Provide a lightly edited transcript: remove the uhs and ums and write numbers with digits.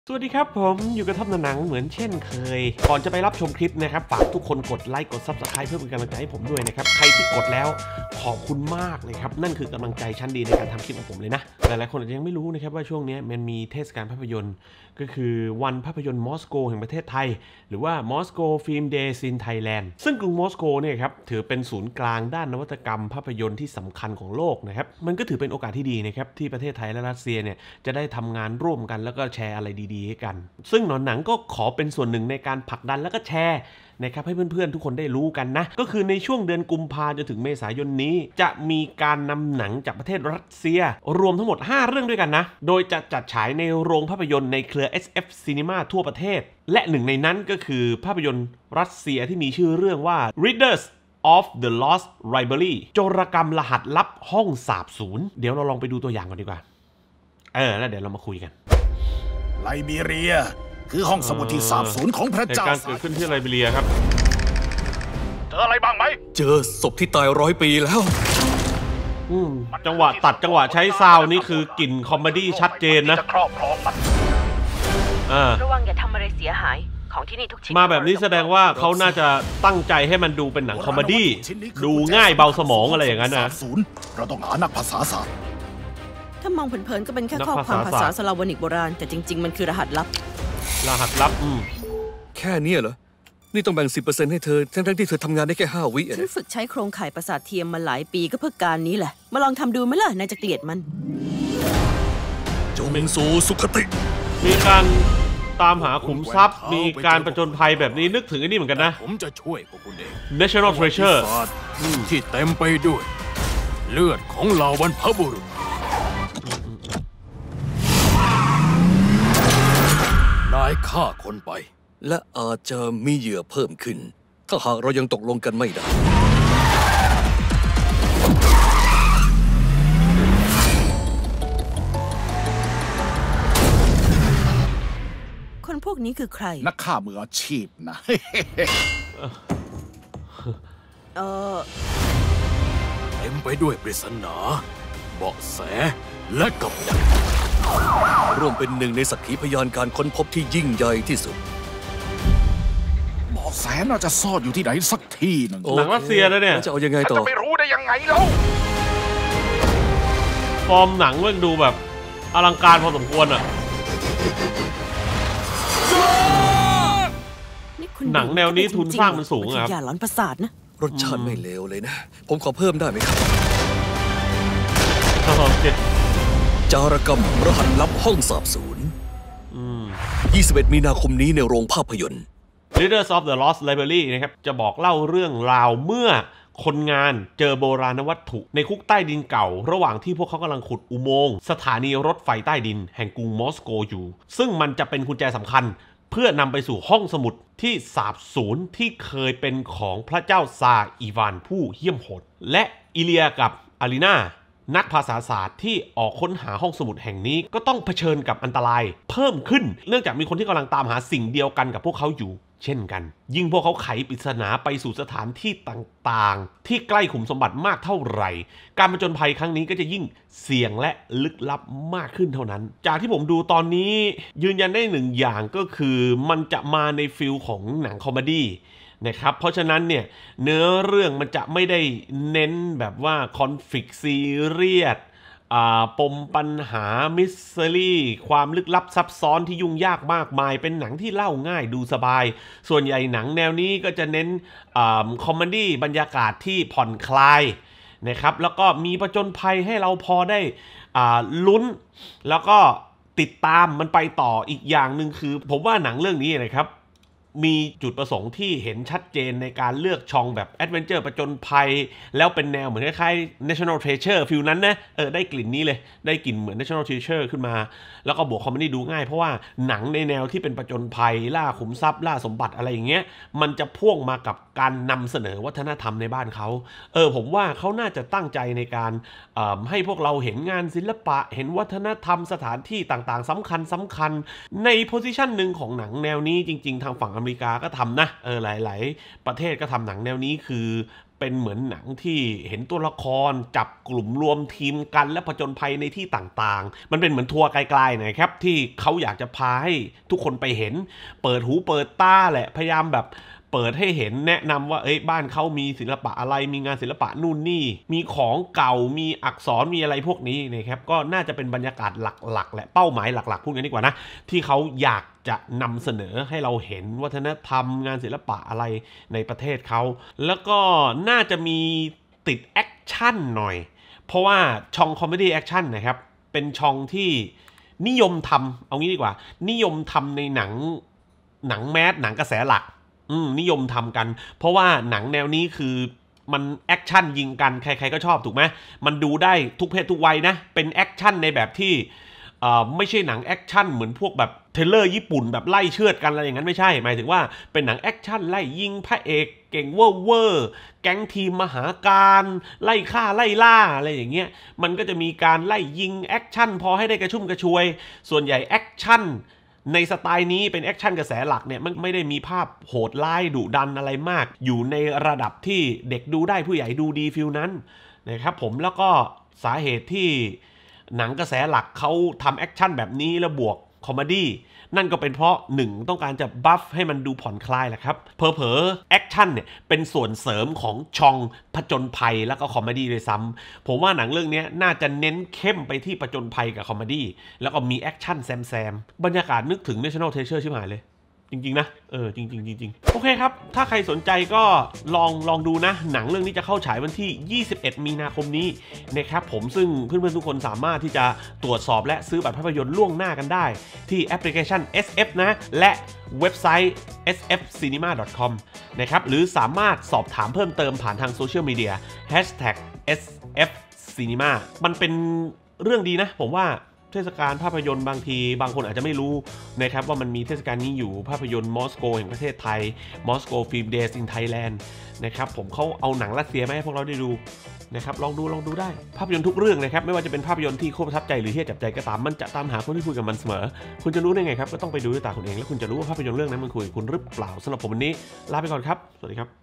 สวัสดีครับผมอยู่กับท็อปหนังเหมือนเช่นเคยก่อนจะไปรับชมคลิปนะครับฝากทุกคนกดไลค์กด Subscribe เพื่อเป็นกำลังใจให้ผมด้วยนะครับใครที่กดแล้วขอบคุณมากเลยครับนั่นคือกำลังใจชั้นดีในการทำคลิปของผมเลยนะหลายๆคนอาจจะยังไม่รู้นะครับว่าช่วงนี้มันมีเทศกาลภาพยนตร์ก็คือวันภาพยนตร์มอสโกแห่งประเทศไทยหรือว่ามอสโกฟิล์มเดย์อินไทยแลนด์ซึ่งกรุงมอสโกเนี่ยครับถือเป็นศูนย์กลางด้านนวัตกรรมภาพยนตร์ที่สำคัญของโลกนะครับมันก็ถือเป็นโอกาสที่ดีนะครับที่ประเทศไทยและรัสเซียเนี่ยจะได้ทำงานร่วมกันแล้วก็แชร์อะไรดีๆให้กันซึ่งหนังก็ขอเป็นส่วนหนึ่งในการผลักดันแล้วก็แชร์นะครับให้เพื่อนๆทุกคนได้รู้กันนะก็คือในช่วงเดือนกุมภาพันธ์จนถึงเมษายนนี้จะมีการนำหนังจากประเทศรัสเซียรวมทั้งหมด5เรื่องด้วยกันนะโดยจะจัดฉายในโรงภาพยนตร์ในเครือ SF Cinema ทั่วประเทศและหนึ่งในนั้นก็คือภาพยนตร์รัสเซียที่มีชื่อเรื่องว่า Readers of the Lost Library โจรกรรมรหัสลับห้องสาบสูญเดี๋ยวเราลองไปดูตัวอย่างกันดีกว่าแล้วเดี๋ยวเรามาคุยกันไลบีเรียคือห้องสมุดที่สาบสูญของพระเจ้าการเกิดขึ้นที่ไลบีเรียครับเจออะไรบ้างไหมเจอศพที่ตาย100 ปีแล้วจังหวะตัดจังหวะใช้ซาวนี่คือกลิ่นคอมเมดี้ชัดเจนนะครอบครองมันระวังอย่าทำอะไรเสียหายของที่นี่ทุกชิ้นมาแบบนี้แสดงว่าเขาน่าจะตั้งใจให้มันดูเป็นหนังคอมเมดี้ดูง่ายเบาสมองอะไรอย่างนั้นนะเราต้องหานักภาษาศาสตร์ถ้ามองเผินๆก็เป็นแค่ข้อความภาษาสลาวนิกโบราณแต่จริงๆมันคือรหัสลับแค่นี้เหรอนี่ต้องแบ่ง 10% ให้เธอทั้งที่เธอทำงานได้แค่5 วิฉันฝึกใช้โครงข่ายประสาทเทียมมาหลายปีก็เพื่อการนี้แหละมาลองทำดูไหมล่ะนายจะเกลียดมันจงสู่สุขติมีการตามหาขุมทรัพย์มีการประจนภัยแบบนี้นึกถึงอันนี้เหมือนกันนะผมจะช่วยพวกคุณเอง National Treasure ที่เต็มไปด้วยเลือดของเหล่าบรรพบุรุษนายฆ่าคนไปและอาจจะมีเหยื่อเพิ่มขึ้นถ้าหากเรายังตกลงกันไม่ได้คนพวกนี้คือใครนักฆ่ามืออาชีพนะเต็มไปด้วยปริศนาเบาะแสและกับดักร่วมเป็นหนึ่งในสักขีพยานการค้นพบที่ยิ่งใหญ่ที่สุดเบาะแสน่าจะซ่อนอยู่ที่ไหนสักที่หนึ่งหนังรัสเซียแล้วเนี่ยจะเอายังไงต่อจะไม่รู้ได้ยังไงเล่าฟอร์มหนังมันดูแบบอลังการพอสมควรอ่ะหนังแนวนี้ทุนสร้างมันสูงครับอย่าหลอนประสาทนะรสชาติไม่เลวเลยนะผมขอเพิ่มได้ไหมครับจารกรรมรหัสลับห้องสาบสูญ21 มีนาคมนี้ในโรงภาพยนตร์ Readers of the Lost Library นะครับจะบอกเล่าเรื่องราวเมื่อคนงานเจอโบราณวัตถุในคุกใต้ดินเก่าระหว่างที่พวกเขากำลังขุดอุโมงค์สถานีรถไฟใต้ดินแห่งกรุงมอสโกอยู่ซึ่งมันจะเป็นกุญแจสำคัญเพื่อนำไปสู่ห้องสมุดที่สาบสูญที่เคยเป็นของพระเจ้าซาร์อีวานผู้เหี้ยมโหดและอิเลียกับอารีนานักภาษาศาสตร์ที่ออกค้นหาห้องสมุดแห่งนี้ก็ต้องเผชิญกับอันตรายเพิ่มขึ้นเนื่องจากมีคนที่กำลังตามหาสิ่งเดียวกันกับพวกเขาอยู่เช่นกันยิ่งพวกเขาไขปริศนาไปสู่สถานที่ต่างๆที่ใกล้ขุมสมบัติมากเท่าไหร่การผจญภัยครั้งนี้ก็จะยิ่งเสี่ยงและลึกลับมากขึ้นเท่านั้นจากที่ผมดูตอนนี้ยืนยันได้หนึ่งอย่างก็คือมันจะมาในฟิลของหนังคอมเมดี้นะครับเพราะฉะนั้นเนี่ยเนื้อเรื่องมันจะไม่ได้เน้นแบบว่าคอนฟ lict ซีเรียสปมปัญหามิสซิลี่ความลึกลับซับซ้อนที่ยุ่งยากมากมายเป็นหนังที่เล่าง่ายดูสบายส่วนใหญ่หนังแนวนี้ก็จะเน้นคอมเมดี้บรรยากาศที่ผ่อนคลายนะครับแล้วก็มีผจญภัยให้เราพอได้ลุ้นแล้วก็ติดตามมันไปต่ออีกอย่างหนึ่งคือผมว่าหนังเรื่องนี้นะครับมีจุดประสงค์ที่เห็นชัดเจนในการเลือกช่องแบบแอดเวนเจอร์ประจนภัยแล้วเป็นแนวเหมือนคล้ายๆ National Treasure ฟิลนั้นนะได้กลิ่นนี้เลยได้กลิ่นเหมือน National Treasure ขึ้นมาแล้วก็บวกคอมเมดี้ดูง่ายเพราะว่าหนังในแนวที่เป็นประจนภัยล่าขุมทรัพย์ล่าสมบัติอะไรอย่างเงี้ยมันจะพ่วงมากับการนำเสนอวัฒนธรรมในบ้านเขาผมว่าเขาน่าจะตั้งใจในการให้พวกเราเห็นงานศิลปะเห็นวัฒนธรรมสถานที่ต่างๆสำคัญในโพสิชันหนึ่งของหนังแนวนี้จริงๆทางฝั่งอเมริกาก็ทำนะหลายๆประเทศก็ทำหนังแนวนี้คือเป็นเหมือนหนังที่เห็นตัวละครจับกลุ่มรวมทีมกันและผจญภัยในที่ต่างๆมันเป็นเหมือนทัวร์ไกลๆนะครับที่เขาอยากจะพาให้ทุกคนไปเห็นเปิดหูเปิดตาแหละพยายามแบบเปิดให้เห็นแนะนำว่าบ้านเขามีศิลปะอะไรมีงานศิลปะนู่นนี่มีของเก่ามีอักษรมีอะไรพวกนี้นะครับก็น่าจะเป็นบรรยากาศหลักๆและเป้าหมายหลักๆพูดกันดีกว่านะที่เขาอยากจะนำเสนอให้เราเห็นวัฒนธรรมงานศิลปะอะไรในประเทศเขาแล้วก็น่าจะมีติดแอคชั่นหน่อยเพราะว่าช่องคอมเมดี้แอคชั่นนะครับเป็นช่องที่นิยมทำเอางี้ดีกว่านิยมทำในหนังแมสหนังกระแสหลักนิยมทำกันเพราะว่าหนังแนวนี้คือมันแอคชั่นยิงกันใครๆก็ชอบถูกไหมมันดูได้ทุกเพศทุกวัยนะเป็นแอคชั่นในแบบที่ไม่ใช่หนังแอคชั่นเหมือนพวกแบบเทเลอร์ญี่ปุ่นแบบไล่เชือดกันอะไรอย่างนั้นไม่ใช่หมายถึงว่าเป็นหนังแอคชั่นไล่ยิงพระเอกเก่งเวอร์แก๊งทีมมหาการไล่ฆ่าไล่ล่าอะไรอย่างเงี้ยมันก็จะมีการไล่ยิงแอคชั่นพอให้ได้กระชุ่มกระชวยส่วนใหญ่แอคชั่นในสไตล์นี้เป็นแอคชั่นกระแสหลักเนี่ยมันไม่ได้มีภาพโหดร้ายดุดันอะไรมากอยู่ในระดับที่เด็กดูได้ผู้ใหญ่ดูดีฟิลนั้นนะครับผมแล้วก็สาเหตุที่หนังกระแสหลักเขาทำแอคชั่นแบบนี้แล้วบวกคอมเมดี้นั่นก็เป็นเพราะ1ต้องการจะบัฟให้มันดูผ่อนคลายแหละครับเผลอๆแอคชั่นเนี่ยเป็นส่วนเสริมของช่องผจญภัยแล้วก็คอมเมดี้ด้วยซ้ำผมว่าหนังเรื่องนี้น่าจะเน้นเข้มไปที่ผจญภัยกับคอมเมดี้แล้วก็มีแอคชั่นแซมบรรยากาศนึกถึง National Treasure ชิบหายเลยจริงๆนะจริงโอเคครับถ้าใครสนใจก็ลองดูนะหนังเรื่องนี้จะเข้าฉายวันที่21มีนาคมนี้นะครับผมซึ่งเพื่อนๆทุกคนสามารถที่จะตรวจสอบและซื้อบัตรภาพยนตร์ล่วงหน้ากันได้ที่แอปพลิเคชัน SF นะและเว็บไซต์ sfcinema.com นะครับหรือสามารถสอบถามเพิ่มเติมผ่านทางโซเชียลมีเดีย #sfcinema มันเป็นเรื่องดีนะผมว่าเทศกาลภาพยนตร์บางทีบางคนอาจจะไม่รู้นะครับว่ามันมีเทศกาลนี้อยู่ภาพยนตร์มอสโกแห่งประเทศไทยมอสโกฟิล์มเดย์อินไทยแลนด์นะครับผมเขาเอาหนังรัสเซียมาให้พวกเราได้ดูนะครับลองดูได้ภาพยนตร์ทุกเรื่องนะครับไม่ว่าจะเป็นภาพยนตร์ที่โคตรประทับใจหรือที่จับใจก็ตามมันจะตามหาคนที่คุยกับมันเสมอคุณจะรู้ได้ไงครับก็ต้องไปดูด้วยตาคุณเองแล้วคุณจะรู้ว่าภาพยนตร์เรื่องนั้นมันคุยกับคุณหรือเปล่าสำหรับผมวันนี้ลาไปก่อนครับสวัสดีครับ